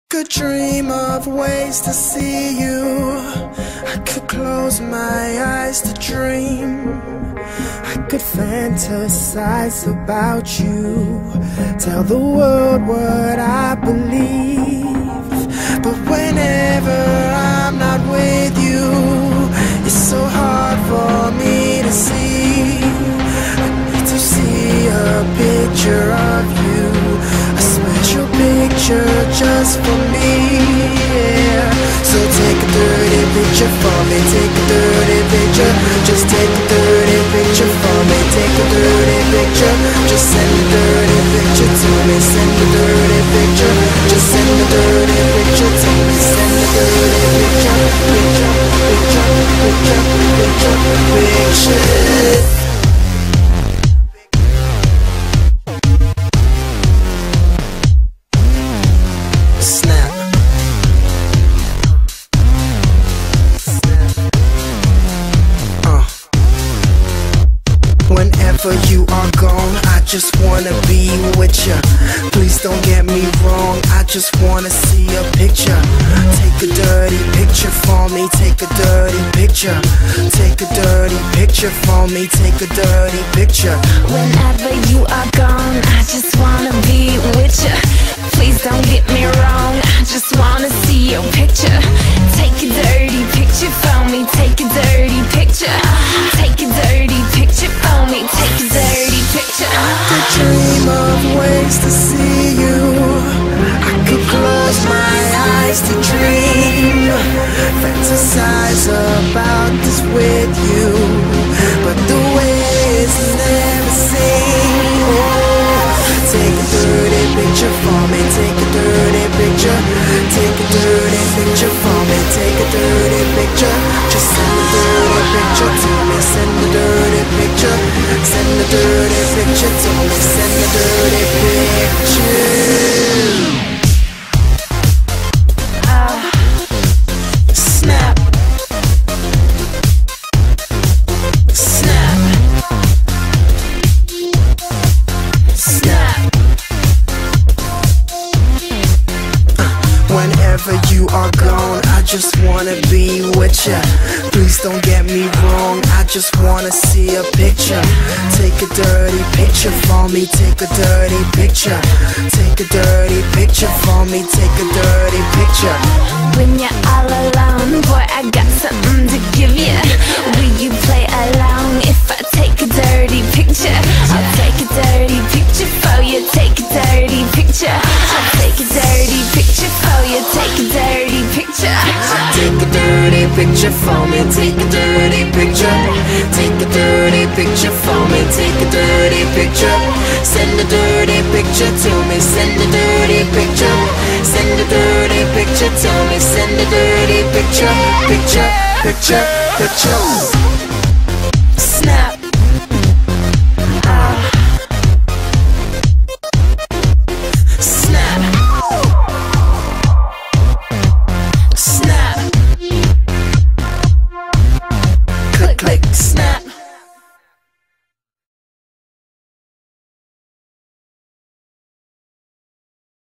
Could dream of ways to see you. I could close my eyes to dream. I could fantasize about you, tell the world what I believe. But whenever I'm not with you, it's so hard for me to see. I need to see a picture of you, a special picture just for me, yeah. So take a dirty picture for me, take a dirty picture. Just take a dirty picture for me, take a dirty picture. Just send a dirty picture to me, send a dirty picture. Just send a dirty picture to me, send a dirty picture. Picture, picture, picture, picture, picture. Whenever you are gone, I just wanna be with ya. Please don't get me wrong, I just wanna see a picture. Take a dirty picture for me, take a dirty picture. Take a dirty picture for me, take a dirty picture. Whenever you are gone, I just wanna be with ya. Please don't get me wrong, I just wanna see your picture. Take a dirty picture for me, take a dirty picture. Take a dirty picture for me, take a dirty picture. I could dream of ways to see you. I could close my eyes to dream, fantasize about this with you. But the way is never seen. Take a dirty picture for me, take a dirty picture. Take a dirty picture for me, take a dirty picture. Just send a dirty picture to me, send a dirty picture. Send a dirty picture to me, send a dirty picture. Snap. Snap. Snap. Whenever you are gone, I just wanna be with ya. Please don't get me wrong, I just wanna see a picture. Take a dirty picture for me, take a dirty picture. Take a dirty picture for me, take a dirty picture. When you're all alone, boy, I got something to give you. Will you play along if I take a dirty picture? I'll take a dirty picture for you, take a dirty picture. I'll take a dirty picture for you, take a dirty picture. Take a dirty picture for me, take a dirty picture. Take a dirty picture for me, take a dirty picture. Send a dirty picture to me, send a dirty picture. Send a dirty picture to me, send a dirty picture. Picture, picture, picture.